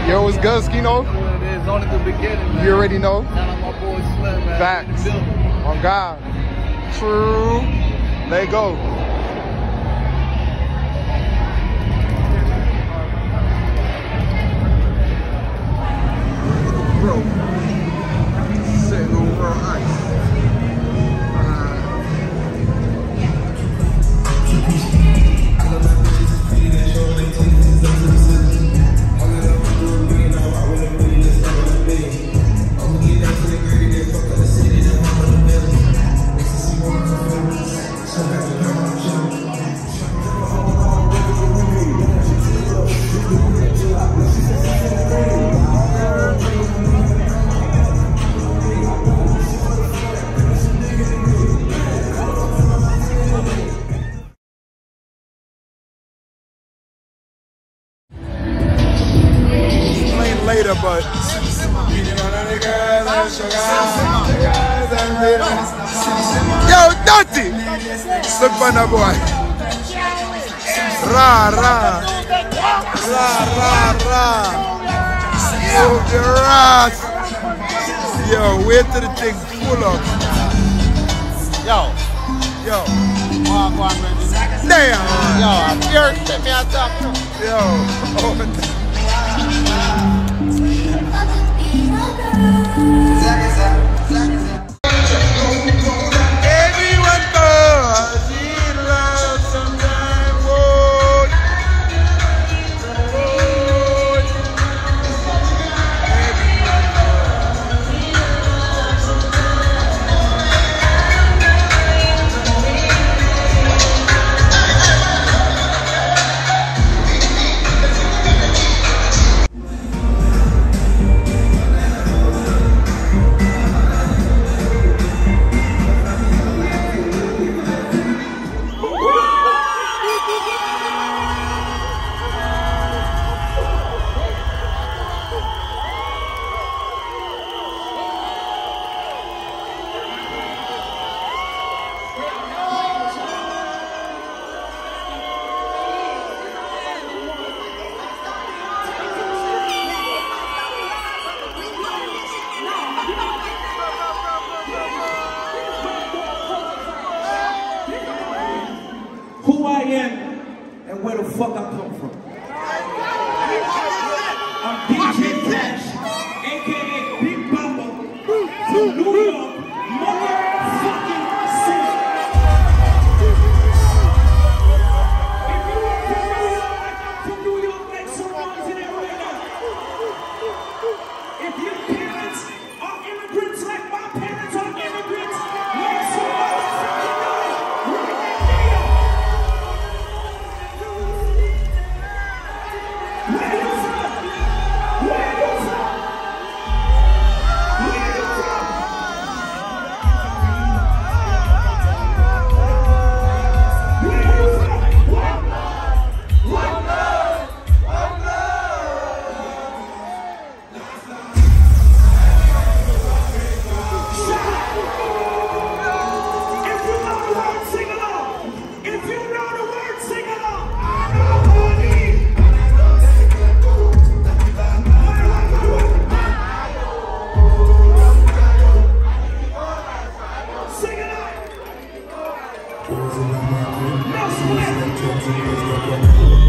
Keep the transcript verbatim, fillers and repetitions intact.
Yo, what's good, Skino? It is only the beginning, man. You already know. Shout out my boy Slim, man. Facts. On God. True. Let go. Bro. Sitting on raw ice. Later, but yo, Dotty, look for that boy. Ra ra ra ra ra. Yo, the ras. Yo, wait till the thing full up. Yo, yo. Come on, Reggie. Damn. Yo, I'm here. Set me on top. Yo. Oh, everyone goes, he loves sometime, whoa, whoa. Everyone who I am and where the fuck I come from. I'm D J Cash, aka Big Papa, from New York, motherfucking city. If you are from New York, I come from New York like someone's in there right now. If your parents are immigrants like my parents are immigrants, make some motherfucking noise right now. Where you from? Where you from? Where you from? Where you from? One love, one love, one love. If you know the words, sing along. If you know the words, sing along. I know money. Sing it out. No split.